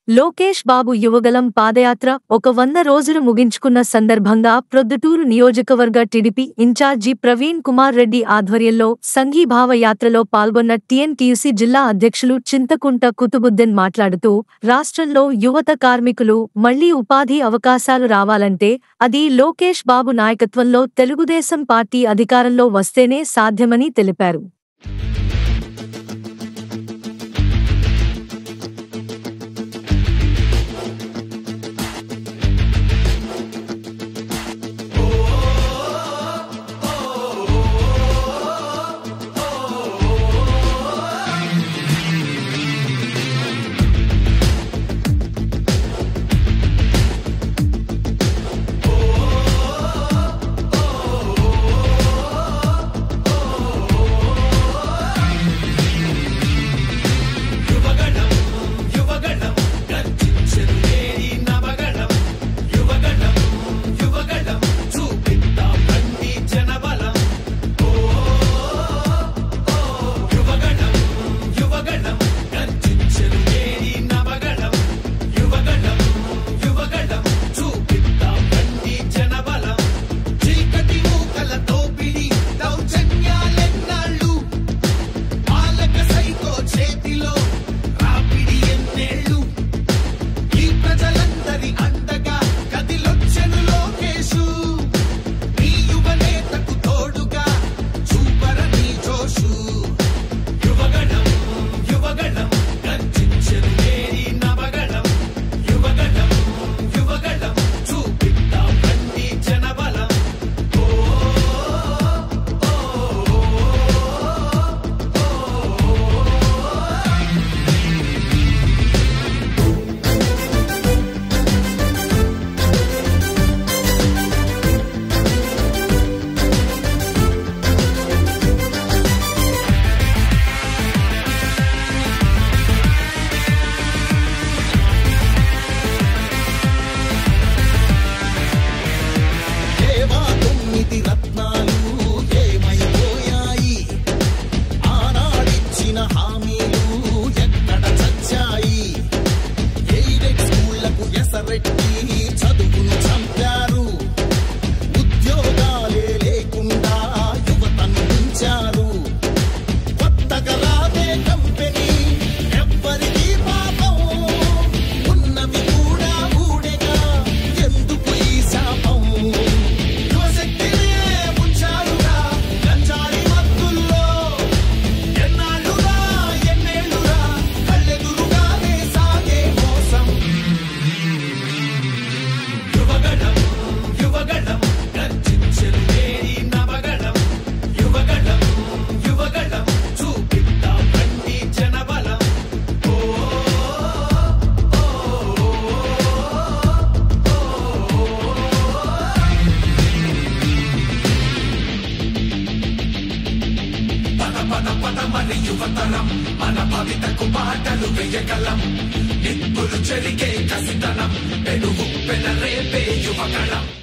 లోకేష్ బాబు యువగళం పాదయాత్ర 100 రోజులు ముగించుకున్న సందర్భంగా ప్రొద్దుటూరు నియోజకవర్గ టీడీపీ ఇన్ఛార్జి ప్రవీణ్ కుమార్ రెడ్డి ఆధ్వర్యంలో సంఘీభావ యాత్రలో పాల్గొన్న టీఎన్టీయూసీ జిల్లా అధ్యక్షులు చింతకుంట కుతుబుద్దీన్ మాట్లాడుతూ రాష్ట్రంలో యువత కార్మికులు మళ్లీ ఉపాధి అవకాశాలు రావాలంటే అది లోకేష్ బాబు నాయకత్వంలో తెలుగుదేశం పార్టీ అధికారంలో వస్తేనే సాధ్యమని తెలిపారు. పదమని యువతరం మన భవితకు బాటలు వేయగలం నిప్పులు చెరిగే కసితనం పెనుగు పెనరేపే యువగళం.